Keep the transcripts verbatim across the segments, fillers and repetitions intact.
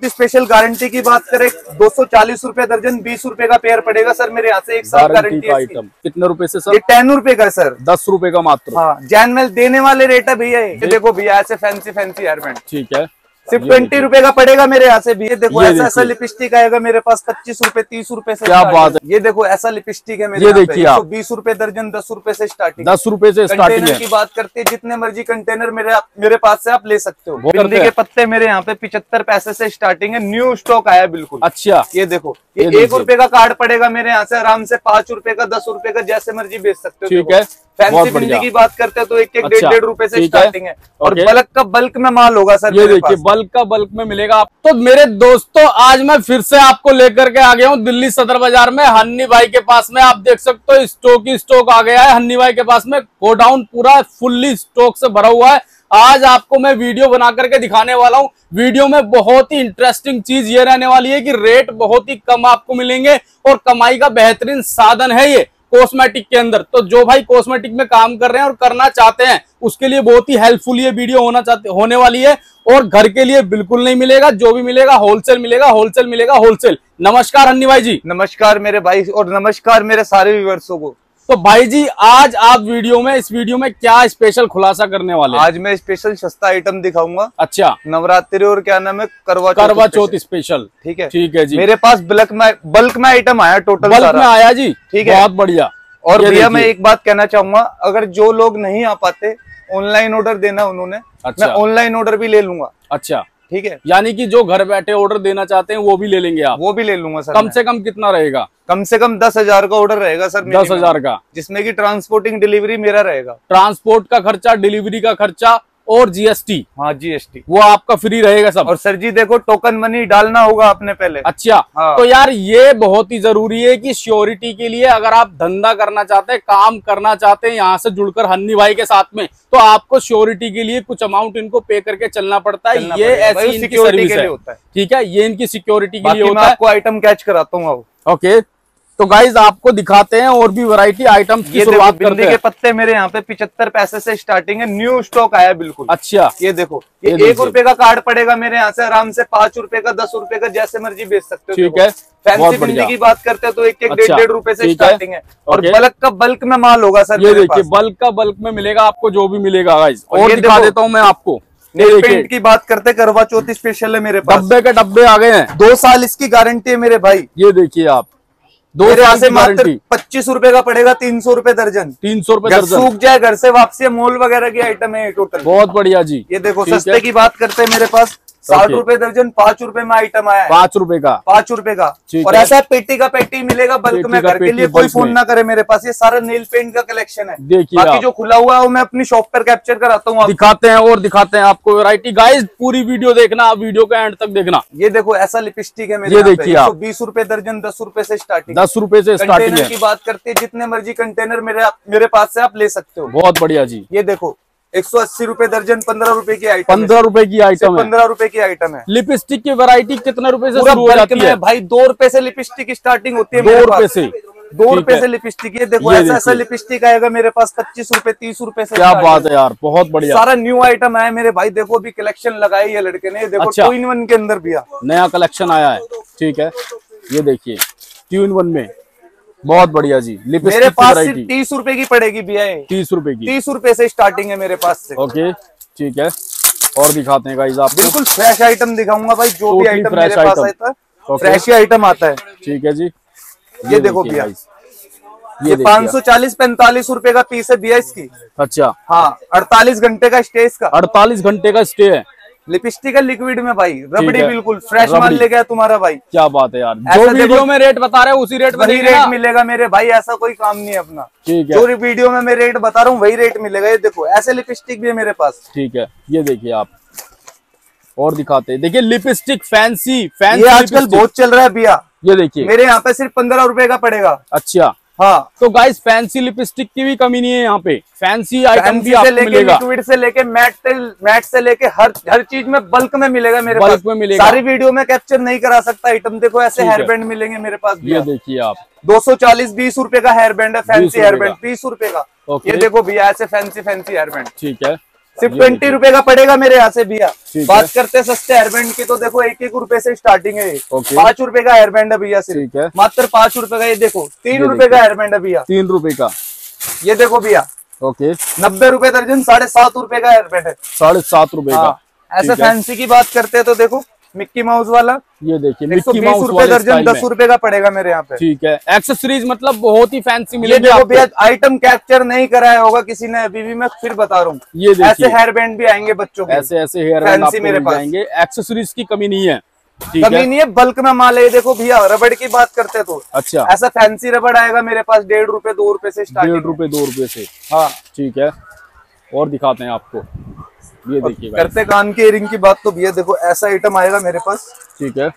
Special guarantee की बात करें दो सौ चालीस रूपए दर्जन, बीस रूपए का पेयर पड़ेगा सर मेरे यहाँ से। एक साल गारंटी है। आइटम कितने रुपए से सर? ये टेन रुपए का सर, दस रुपए का मात्र। हाँ, जैन मेल देने वाले रेट है भैया। ये देखो भैया ऐसे फैंसी फैंसी हेयरबैंड, ठीक है, सिर्फ ट्वेंटी रुपए का पड़ेगा मेरे यहाँ से भी। ये देखो ऐसा ऐसा लिपस्टिक आएगा मेरे पास पच्चीस रुपए तीस रुपए से। क्या बात है। ये देखो ऐसा लिपस्टिक है मेरे ये यहाँ देखिए पे, आप बीस रुपए दर्जन, दस रुपए से स्टार्टिंग। दस रुपए से स्टार्टिंग है। की बात करते हैं, जितने मर्जी कंटेनर मेरे मेरे पास से आप ले सकते हो। बिंदी के पत्ते मेरे यहाँ पे पिछहत्तर पैसे से स्टार्टिंग है, न्यू स्टॉक आया बिल्कुल। अच्छा, ये देखो ये, ये एक रुपए का कार्ड पड़ेगा मेरे यहाँ से, आराम से पांच रुपए का, दस रुपए का, जैसे मर्जी बेच सकते हो। ठीक है, फैंसी बिंदी की बात करते हैं तो एक एक डेढ़ डेढ़ रुपए से स्टार्टिंग है, और बल्क का बल्क में माल होगा सर। ये देखिए बल्क का बल्क में मिलेगा आप। तो मेरे दोस्तों आज मैं फिर से आपको लेकर के आ गया हूँ दिल्ली सदर बाजार में, हन्नी भाई के पास में। आप देख सकते हो स्टॉक ही स्टॉक आ गया है हन्नी भाई के पास में। गोडाउन पूरा फुल्ली स्टॉक से भरा हुआ है। आज आपको मैं वीडियो बना करके दिखाने वाला हूँ। वीडियो में बहुत ही इंटरेस्टिंग चीज ये रहने वाली है कि रेट बहुत ही कम आपको मिलेंगे और कमाई का बेहतरीन साधन है ये कॉस्मेटिक के अंदर। तो जो भाई कॉस्मेटिक में काम कर रहे हैं और करना चाहते हैं उसके लिए बहुत ही हेल्पफुल ये वीडियो होना चाहते होने वाली है। और घर के लिए बिल्कुल नहीं मिलेगा, जो भी मिलेगा होलसेल मिलेगा, होलसेल मिलेगा होलसेल। नमस्कार हन्नी भाई जी। नमस्कार मेरे भाई, और नमस्कार मेरे सारे व्यूअर्सों को। तो भाई जी आज आप वीडियो में इस वीडियो में क्या स्पेशल खुलासा करने वाले हैं? आज मैं स्पेशल सस्ता आइटम दिखाऊंगा। अच्छा, नवरात्रि और क्या नाम है, करवा करवा चौथ स्पेशल। ठीक है, ठीक है जी। मेरे पास बल्क में बल्क में आइटम आया, टोटल बल्क में आया जी। ठीक है, बहुत बढ़िया। और भैया मैं एक बात कहना चाहूंगा, अगर जो लोग नहीं आ पाते ऑनलाइन ऑर्डर देना उन्होंने, अच्छा, मैं ऑनलाइन ऑर्डर भी ले लूंगा। अच्छा, ठीक है, यानी कि जो घर बैठे ऑर्डर देना चाहते हैं वो भी ले लेंगे आप? वो भी ले लूंगा सर। कम से कम कितना रहेगा? कम से कम दस हजार का ऑर्डर रहेगा सर। दस हजार का, जिसमें कि ट्रांसपोर्टिंग डिलीवरी मेरा रहेगा। ट्रांसपोर्ट का खर्चा, डिलीवरी का खर्चा और जीएसटी। हाँ, जीएसटी वो आपका फ्री रहेगा सब। और सर जी देखो टोकन मनी डालना होगा आपने पहले। अच्छा, हाँ। तो यार ये बहुत ही जरूरी है कि श्योरिटी के लिए अगर आप धंधा करना चाहते हैं, काम करना चाहते हैं यहाँ से जुड़कर हन्नी भाई के साथ में, तो आपको श्योरिटी के लिए कुछ अमाउंट इनको पे करके चलना पड़ता है। ये ऐसी इनकी सर्विस है। ठीक है, ये इनकी सिक्योरिटी के लिए होता है। आपको आइटम कैच कराता हूँ। ओके, तो गाइज आपको दिखाते हैं और भी वैरायटी आइटम्स की शुरुआत करते हैं। के पत्ते मेरे यहाँ पे पिछहत्तर पैसे से स्टार्टिंग है, न्यू स्टॉक आया बिल्कुल। अच्छा, ये देखो ये, ये एक रुपए का कार्ड पड़ेगा मेरे यहाँ से, आराम से पांच रुपए का, दस रुपए का, जैसे मर्जी बेच सकते हो। ठीक है, फैंसी बिंदी की बात करते हैं तो एक एक डेढ़ डेढ़ रुपए से स्टार्टिंग है, और बल्क का बल्क में माल होगा सर। ये देखिए बल्क का बल्क में मिलेगा आपको, जो भी मिलेगा गाइज। और दिखा देता हूँ मैं आपको। नेल पेंट की बात करते करवा चौथ स्पेशल है मेरे पास। डब्बे के डब्बे आ गए हैं, दो साल इसकी गारंटी है मेरे भाई। ये देखिए आप, दो साल से मात्र पच्चीस रुपए का पड़ेगा, तीन सौ रुपए दर्जन। तीन सौ रुपए दर्जन, सूख जाए घर से वापसी, मॉल वगैरह की आइटम है टोटल। बहुत बढ़िया जी। ये देखो सस्ते की बात करते हैं मेरे पास साठ रुपए दर्जन, पांच रुपए में आइटम आया है। पांच रुपए का, पांच रुपए का। और ऐसा पेटी का पेटी मिलेगा बल्क में। घर के लिए कोई फोन ना करे मेरे पास, ये सारा नेल पेंट का कलेक्शन है। देखिए बाकी जो खुला हुआ है वो मैं अपनी शॉप पर कैप्चर कराता हूँ, दिखाते हैं और दिखाते हैं आपको वैरायटी। गाइस पूरी वीडियो देखना, आप वीडियो का एंड तक देखना। ये देखो ऐसा लिपस्टिक है मेरे, ये देखिए आप, बीस रुपए दर्जन, दस रुपए से स्टार्टिंग। दस रुपए से स्टार्टिंग है। की बात करते हैं, जितने मर्जी कंटेनर मेरे मेरे पास से आप ले सकते हो। बहुत बढ़िया जी। ये देखो एक सौ अस्सी रुपए दर्जन, पंद्रह रुपए की आइटम, पंद्रह रुपए की आइटम, पंद्रह रुपए की आइटम है। लिपस्टिक की वैरायटी कितने रुपए से शुरू हो जाती है भाई? दो रुपए से लिपस्टिक स्टार्टिंग होती है। दो रुपए से, दो रुपए से लिपस्टिक। ये देखो ऐसा ऐसा लिपस्टिक आएगा मेरे पास पच्चीस रुपए तीस रुपए से। क्या बात है यार, बहुत बढ़िया। सारा न्यू आइटम आया मेरे भाई। देखो अभी कलेक्शन लगाई है लड़के ने। देखो टू इन वन के अंदर भी नया कलेक्शन आया है। ठीक है, ये देखिए टू इन वन में, बहुत बढ़िया जी। मेरे पास सिर्फ तीस रुपए की पड़ेगी भैया, तीस रुपए की, तीस रुपए से स्टार्टिंग है मेरे पास से। ओके, ठीक है, और दिखाते हैं गाइस आपको। बिल्कुल फ्रेश आइटम दिखाऊंगा भाई, जो भी आइटम मेरे पास आता है फ्रेश ही आइटम आता है। ठीक है जी, ये देखो भैया, ये पाँच सौ चालीस पैंतालीस रुपए का पीस है भैया इसकी। अच्छा, हाँ, अड़तालीस घंटे का स्टे इसका। अड़तालीस घंटे का स्टे है। लिपस्टिक है लिक्विड में भाई, रबड़ी बिल्कुल फ्रेश माल ले गया तुम्हारा भाई। क्या बात है यार, जो वीडियो में रेट बता रहे हो उसी रेट में वही रेट मिलेगा मेरे भाई। ऐसा कोई काम नहीं है अपना। ठीक है, जो वीडियो में मैं रेट बता रहा हूँ वही रेट मिलेगा। ये देखो ऐसे लिपस्टिक भी है मेरे पास। ठीक है, ये देखिए आप, और दिखाते हैं। देखिए लिपस्टिक फैंसी फैंसी ये आजकल बहुत चल रहा है भैया। ये देखिए मेरे यहाँ पे सिर्फ पंद्रह रुपए का पड़ेगा। अच्छा, हाँ, तो गाइस फैंसी लिपस्टिक की भी कमी नहीं है यहाँ पे। फैंसी आइटम भी आपको मिलेगा, लिक्विड से लेके मैट से मैट से लेके हर हर चीज में बल्क में मिलेगा मेरे पास। बल्क में मिलेगा। सारी वीडियो में कैप्चर नहीं करा सकता आइटम। देखो ऐसे हेयर बैंड मिलेंगे मेरे पास। ये देखिए आप, दो सौ चालीस बीस रुपए का हेयर बैंड है, फैंसी हेयर बैंड बीस रुपए का। ये देखो भैया ऐसे फैंसी फैंसी हेयर बैंड। ठीक है, सिर्फ ट्वेंटी रुपए का पड़ेगा मेरे यहाँ से भैया। बात करते हैं सस्ते हेयरबैंड की, तो देखो एक एक रुपए से स्टार्टिंग है। पांच रुपए का हेयरबैंड है भैया, सिर्फ मात्र पांच रुपए का। ये देखो तीन रुपए का हेयरबैंड है भैया, तीन रुपए का। ये देखो भैया, ओके, नब्बे रुपए दर्जन, साढ़े सात रुपए का हेयरबैंड है, साढ़े सात रुपए का। ऐसे फैंसी की बात करते हैं तो देखो मिक्की माउस वाला, ये देखिए मिक्की माउस रुपए दर्जन, दस रुपए का पड़ेगा मेरे यहाँ पे। ठीक है, एक्सेसरीज मतलब बहुत ही फैंसी मिलेगी। देखो भैया आइटम कैप्चर नहीं कराया होगा किसी ने अभी भी, मैं फिर बता रहा हूँ। ये ऐसे हेयर बैंड भी आएंगे बच्चों के, ऐसे ऐसे हेयर बैंड मेरे पास आएंगे। एक्सेसरीज की कमी नहीं है, कमी नहीं है, बल्क में माल है। देखो भैया रबड़ की बात करते तो अच्छा, ऐसा फैंसी रबड़ आएगा मेरे पास डेढ़ रुपए दो रुपए से स्टार्ट, डेढ़ रुपए दो रुपए से। हाँ ठीक है, और दिखाते हैं आपको। ये देखिए करते कान के इयरिंग की बात तो भैया देखो ऐसा आइटम आएगा मेरे पास। ठीक है,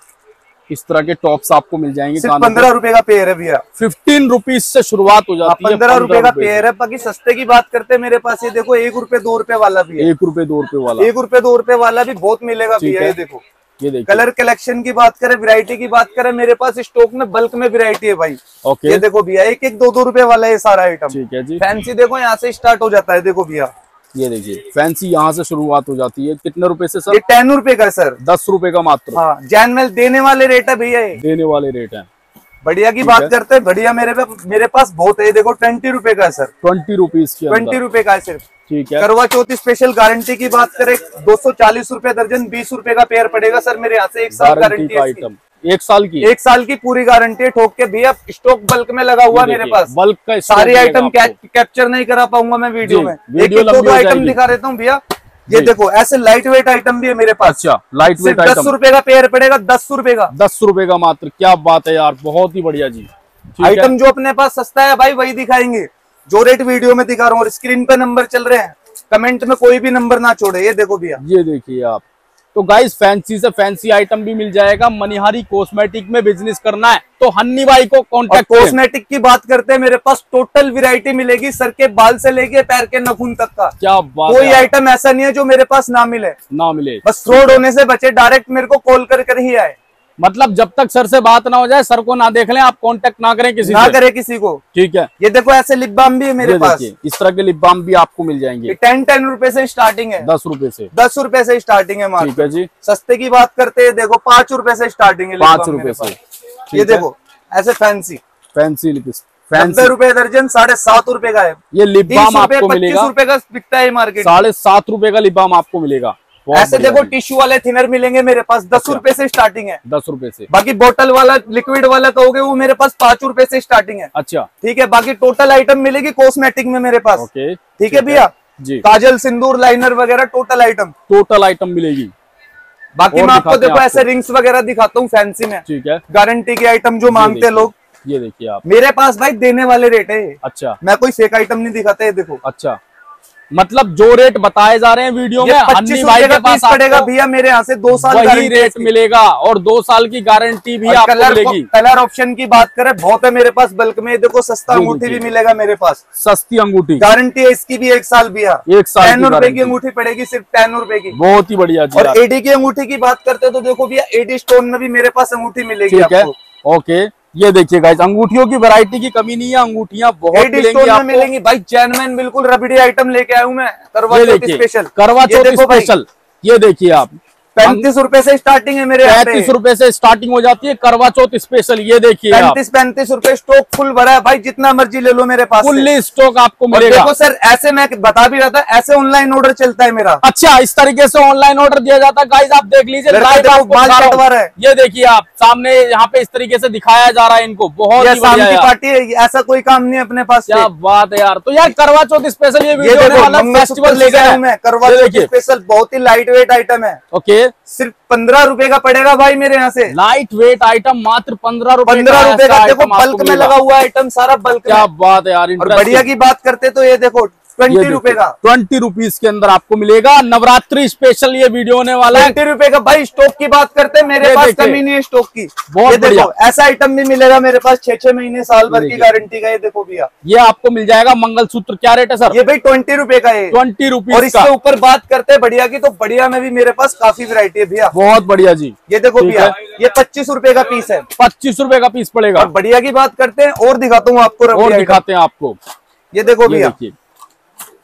इस तरह के टॉप्स आपको मिल जाएंगे। सिर्फ पंद्रह रुपए का पेयर है भैया, फिफ्टीन रुपीज से शुरुआत हो जाती है, पंद्रह रुपए का पेयर है। बाकी सस्ते की बात करते हैं मेरे पास, ये देखो एक रुपए दो रुपए वाला भी है, एक रुपए दो रुपए वाला, एक रुपए दो रुपए वाला भी बहुत मिलेगा भैया। ये देखो, ये देखो कलर कलेक्शन की बात करें, वैरायटी की बात करें, मेरे पास स्टॉक में बल्क में वैरायटी है भाई। ओके, ये देखो भैया एक एक दो दो रुपए वाला है सारा आइटम। ठीक है जी, फैंसी देखो यहाँ से स्टार्ट हो जाता है। देखो भैया ये देखिए फैंसी यहाँ से शुरुआत हो जाती है। कितने रुपए से सर? ये टेन रुपए का सर, दस रुपए का मात्र। हाँ जैनवेल देने वाले रेट है भैया, देने वाले रेट है। बढ़िया की बात करते हैं, बढ़िया मेरे पे मेरे पास बहुत है। देखो ट्वेंटी रुपए का है सर, ट्वेंटी रुपीज ट्वेंटी रुपए का है सिर्फ। ठीक है, करवा चौथ स्पेशल गारंटी की बात करें, दो सौ चालीस रुपए दर्जन, बीस रुपए का पेयर पड़ेगा सर मेरे यहाँ से। एक साल गारंटी आइटम, एक साल की एक साल की पूरी गारंटी है। ठोक के भैया स्टॉक बल्क में लगा हुआ मेरे पास, बल्क का सारी आइटम कैप्चर नहीं करा पाऊंगा मैं वीडियो में, एक एक दो आइटम दिखा देता हूँ भैया। ये देखो ऐसे लाइट वेट आइटम भी है मेरे पास। अच्छा, लाइट वेट आइटम, दस रुपए का पेयर पड़ेगा, दस रुपए का, दस रुपए का मात्र। क्या बात है यार, बहुत ही बढ़िया जी। आइटम जो अपने पास सस्ता है भाई वही दिखाएंगे, जो रेट वीडियो में दिखा रहा हूँ। और स्क्रीन पे नंबर चल रहे हैं, कमेंट में कोई भी नंबर ना छोड़े। ये देखो भैया, ये देखिए आप। तो गाइस फैंसी से फैंसी आइटम भी मिल जाएगा। मनिहारी कॉस्मेटिक में बिजनेस करना है तो हन्नी भाई को कांटेक्ट। कॉस्मेटिक की बात करते हैं, मेरे पास टोटल वैरायटी मिलेगी, सर के बाल से लेके पैर के नाखून तक का। क्या बात, कोई आइटम ऐसा नहीं है जो मेरे पास ना मिले, ना मिले। बस फ्रॉड होने से बचे, डायरेक्ट मेरे को कॉल कर कर ही आए। मतलब जब तक सर से बात ना हो जाए, सर को ना देख लें आप, कांटेक्ट ना करें किसी ना से। करें किसी को। ठीक है, ये देखो ऐसे लिप बाम भी है मेरे पास, इस तरह के लिप बाम भी आपको मिल जाएंगे। टेन टेन रुपए से स्टार्टिंग है, दस रुपए से, दस रुपए से स्टार्टिंग है। ठीक है जी। सस्ते की बात करते हैं, देखो पांच रुपए से स्टार्टिंग है, पांच रुपए से। ये देखो ऐसे फैंसी फैंसी लिप, नब्बे रुपए दर्जन, साढ़े सात रुपए का है ये लिप बाम आपको मिलेगा। पच्चीस रुपए का बिकता है मार्केट, साढ़े सात रुपए का लिप बाम आपको मिलेगा। ऐसे देखो टिश्यू वाले थिनर मिलेंगे मेरे पास, दस अच्छा, रुपए से स्टार्टिंग है, दस रुपए से। बाकी बोतल वाला लिक्विड वाला कहोगे वो मेरे पास पांच रुपए से स्टार्टिंग है। अच्छा ठीक है, बाकी टोटल आइटम मिलेगी कॉस्मेटिक में मेरे पास। ओके ठीक है भैया जी, काजल सिंदूर लाइनर वगैरह टोटल आइटम, टोटल आइटम मिलेगी। बाकी मैं आपको देखो ऐसे रिंग्स वगैरह दिखाता हूँ फैंसी में। ठीक है, गारंटी के आइटम जो मांगते हैं लोग, ये देखिए आप। मेरे पास भाई देने वाले रेट है। अच्छा, मैं कोई फेक आइटम नहीं दिखाता है। देखो अच्छा, मतलब जो रेट बताए जा रहे हैं वीडियो में, हन्नी भाई के पास पड़ेगा भैया मेरे यहाँ से दो साल वही रेट मिलेगा, और दो साल की गारंटी भी आपको मिलेगी। कलर ऑप्शन की बात करें बहुत है मेरे पास बल्क में। देखो सस्ता अंगूठी भी मिलेगा मेरे पास, सस्ती अंगूठी, गारंटी है इसकी भी एक साल भैया, एक साल टेन रुपए की अंगूठी पड़ेगी, सिर्फ टेन रुपए की, बहुत ही बढ़िया। और एडी की अंगूठी की बात करते तो देखो भैया एडी स्टोन में भी मेरे पास अंगूठी मिलेगी आपको। ओके, ये देखिए गाइस, अंगूठियों की वैरायटी की कमी नहीं है, अंगूठियां बहुत मिलेंगी आपको। मिलेंगी भाई, जेन्युइन बिल्कुल रबड़ी आइटम लेके आया हूं मैं, करवा चौथ स्पेशल, करवा चौथ स्पेशल। ये देखिए आप, पैंतीस रुपए से स्टार्टिंग है मेरे, पैंतीस रुपए से स्टार्टिंग हो जाती है करवा चौथ स्पेशल। ये देखिए पैंतीस पैंतीस रुपए, स्टॉक फुल भरा है भाई, जितना मर्जी ले लो मेरे पास, फुल्ली स्टॉक आपको मिलेगा। देखो सर ऐसे मैं बता भी रहा था, ऐसे ऑनलाइन ऑर्डर चलता है मेरा। अच्छा, इस तरीके से ऑनलाइन ऑर्डर दिया जाता है गाइस, आप देख लीजिए। ये देखिए आप सामने, यहाँ पे इस तरीके से दिखाया जा रहा है इनको, बहुत ही पार्टी है, ऐसा कोई काम नहीं है अपने पास। क्या बात है यार। तो यार करवा चौथ स्पेशल ये फेस्टिवल लेके आया हूं मैं, करवा चौथ स्पेशल, बहुत ही लाइट वेट आइटम है। ओके, सिर्फ पंद्रह रुपए का पड़ेगा भाई मेरे यहाँ से, लाइट वेट आइटम मात्र पंद्रह रुपए पंद्रह रुपए का। देखो बल्क में लगा हुआ आइटम सारा बल्क। क्या बात है यार। और बढ़िया की बात करते तो ये देखो ट्वेंटी रुपए का, ट्वेंटी रुपीज के अंदर आपको मिलेगा। नवरात्रि स्पेशल ये वीडियो होने वाला है, ट्वेंटी रुपए का भाई। स्टॉक की बात करते हैं, मेरे पास कमी नहीं है स्टॉक की। बहुत बढ़िया, ऐसा आइटम भी मिलेगा मेरे पास, छह छह महीने साल भर की गारंटी का। ये देखो भैया, ये आपको मिल जाएगा। मंगलसूत्र क्या रेट है सर? ये भाई ट्वेंटी रुपए का है, ट्वेंटी रुपीज। और इसके ऊपर बात करते हैं बढ़िया की, तो बढ़िया में भी मेरे पास काफी वैरायटी है भैया, बहुत बढ़िया जी। ये देखो भैया, ये पच्चीस रुपए का पीस है, पच्चीस रुपए का पीस पड़ेगा। बढ़िया की बात करते हैं और दिखाता हूँ आपको, और दिखाते हैं आपको। ये देखो भैया,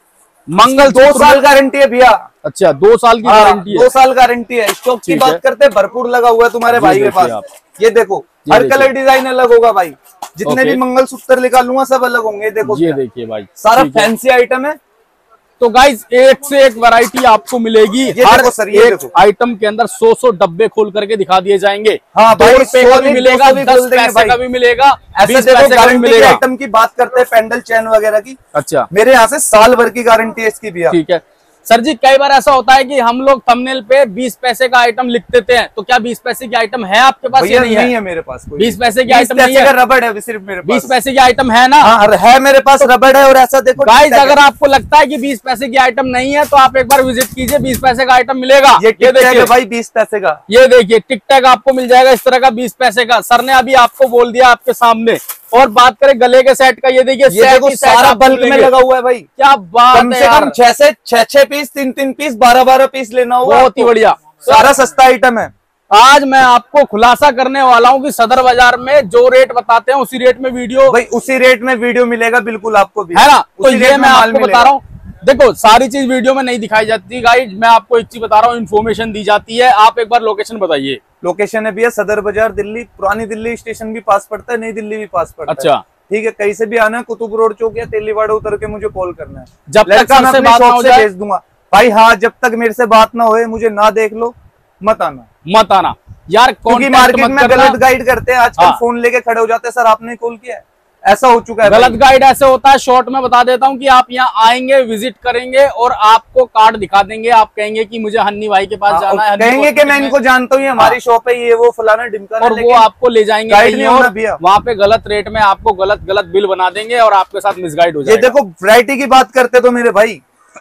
मंगल दो साल गारंटी है भैया। अच्छा, दो साल की गारंटी है। दो साल गारंटी है। स्टॉक की बात करते हैं, भरपूर लगा हुआ है तुम्हारे भाई के पास। ये देखो, हर कलर डिजाइन अलग होगा भाई। जितने भी मंगलसूत्र निकालूंगा सब अलग होंगे। देखो ये देखिए भाई, सारा फैंसी आइटम है। तो गाइस एक से एक वैरायटी आपको मिलेगी। ये हर देखो सर, ये एक देखो आइटम के अंदर सौ सौ डब्बे खोल करके दिखा दिए जाएंगे। हाँ दो भाई, रुपए का भी मिलेगा, दस पैसे का भी मिलेगा, बीस पैसे का भी मिलेगा। आइटम की बात करते हैं, पेंडल चैन वगैरह की। अच्छा, मेरे यहाँ से साल भर की गारंटी है इसकी भी। ठीक है सर जी। कई बार ऐसा होता है कि हम लोग थंबनेल पे बीस पैसे का आइटम लिख देते हैं, तो क्या बीस पैसे की आइटम है आपके पास? नहीं, नहीं है मेरे पास कोई बीस पैसे की आइटम नहीं है। रबड़ है सिर्फ मेरे पास। बीस पैसे की आइटम है ना? हाँ, है मेरे पास रबड़ है। और ऐसा देखो गाइस, अगर आपको लगता है कि बीस पैसे की आइटम नहीं है तो आप एक बार विजिट कीजिए, बीस पैसे का आइटम मिलेगा। ये देखिए भाई, बीस पैसे का। ये देखिए टिक टैग आपको मिल जाएगा इस तरह का, बीस पैसे का। सर ने अभी आपको बोल दिया आपके सामने। और बात करें गले के सेट का, ये देखिए ये देखो सारा बल्क में लगा हुआ है भाई। क्या बात है, कम से कम छह से छह छह पीस, तीन तीन पीस, बारह बारह पीस लेना होगा। बहुत ही बढ़िया, सारा सस्ता आइटम है। आज मैं आपको खुलासा करने वाला हूँ कि सदर बाजार में जो रेट बताते हैं उसी रेट में वीडियो, भाई उसी रेट में वीडियो मिलेगा बिल्कुल आपको भी, है ना? तो ये मैं आपको मिलेगा। बता रहा हूँ, देखो सारी चीज वीडियो में नहीं दिखाई जाती गाइस, मैं आपको एक चीज बता रहा हूँ, इन्फॉर्मेशन दी जाती है। आप एक बार लोकेशन बताइए। लोकेशन है भैया सदर बाजार, दिल्ली। पुरानी दिल्ली स्टेशन भी पास पड़ता है, नई दिल्ली भी पास पड़ता है। अच्छा, ठीक है। कहीं से भी आना है, कुतुब रोड चौक या तेलीवाड़ा उतर के मुझे कॉल करना है। जब तक लड़का मैं से अपनी बात ना शॉप हो से जाए भेज दूंगा भाई। हाँ, जब तक मेरे से बात ना होए, मुझे ना देख लो, मत आना मत आना यार। क्योंकि मार्केट में गलत गाइड करते हैं आजकल। हाँ। फोन लेके खड़े हो जाते हैं, सर आपने कॉल किया है, ऐसा हो चुका है। गलत गाइड ऐसे होता है, शॉर्ट में बता देता हूँ कि आप यहाँ आएंगे, विजिट करेंगे और आपको कार्ड दिखा देंगे। आप कहेंगे कि मुझे हन्नी भाई के पास हाँ, जाना है, कहेंगे कि मैं इनको जानता हूँ, हमारी शॉप है, ये वो फलाना ढिमका, और वो आपको ले जाएंगे गाइड नहीं होना भैया। वहाँ पे गलत रेट में आपको गलत गलत बिल बना देंगे और आपके साथ मिसगाइड हो जाएगा। ये देखो वैरायटी की बात करते तो मेरे भाई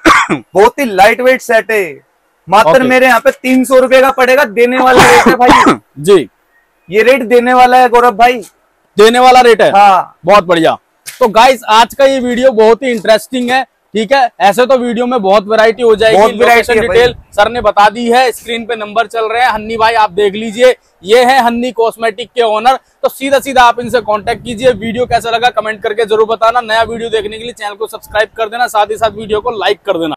बहुत ही लाइट वेट सेट है। मात्र मेरे यहाँ पे तीन सौ रुपए का पड़ेगा, देने वाला रेट है भाई जी। ये रेट देने वाला है गौरव भाई, देने वाला रेट है। हाँ, बहुत बढ़िया। तो गाइस आज का ये वीडियो बहुत ही इंटरेस्टिंग है। ठीक है, ऐसे तो वीडियो में बहुत वैरायटी हो जाएगी। लोकेशन डिटेल सर ने बता दी है, स्क्रीन पे नंबर चल रहे हैं। हन्नी भाई आप देख लीजिए, ये है हन्नी कॉस्मेटिक के ओनर। तो सीधा सीधा आप इनसे कांटेक्ट कीजिए। वीडियो कैसा लगा कमेंट करके जरूर बताना। नया वीडियो देखने के लिए चैनल को सब्सक्राइब कर देना, साथ ही साथ वीडियो को लाइक कर देना।